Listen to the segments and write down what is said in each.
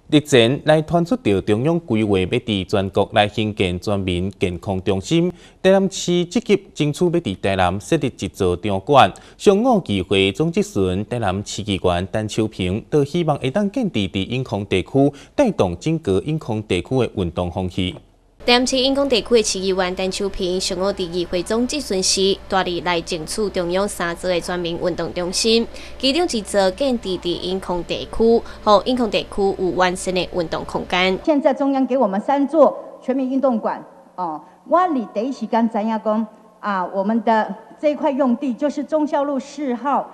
日前来传出着中央规划要伫全国来兴建全民健康中心，台南市积极争取要伫台南设立一座场馆。上午议会总执行台南市议员陈秋平，都希望会当建立伫永康地区，带动整个永康地区的运动风气。 台南市永康地区的市议员陈秋平上午伫议会总质询时，大力来争取中央3座的全民运动中心，其中一座建伫永康地区，让永康地区有完善的运动空间。 现在中央给我们3座全民运动馆，我第一时间知影讲我们的这一块用地就是忠孝路4号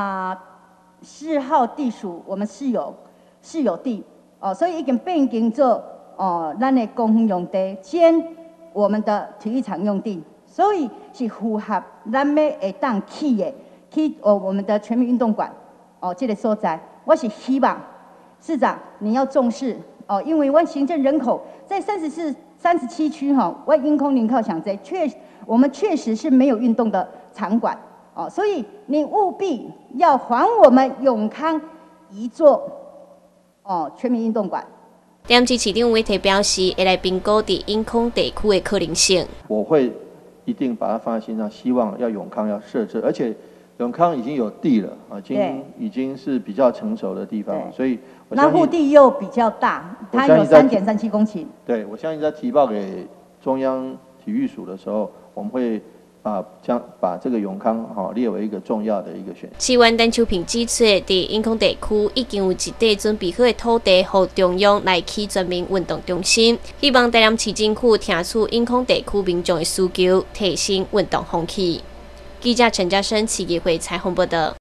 4号地属我们市有地所以已经变更做。咱的公园用地兼我们的体育场用地，所以是符合咱要会当去我们的全民运动馆这个所在。我是希望市长你要重视因为我行政人口在37区我永康林靠想在我们确实是没有运动的场馆所以你务必要还我们永康一座全民运动馆。 台南市市长韦提表示，会来评估伫永康地区的可能性。 我会一定把它放在心上，希望要永康要设置，而且永康已经有地了已经是比较成熟的地方，所以我相信那户地又比较大，它有3.37公顷。 对，我相信在提报给中央体育署的时候，我们会。把这个永康列为一个重要的一个选项。 市议员陈秋平指出，伫永康地区已经有一块准备好的土地，予中央来起全民运动中心。希望台南市政府听取永康地区民众的需求，提升运动风气。记者陈嘉生，市议会采访报道。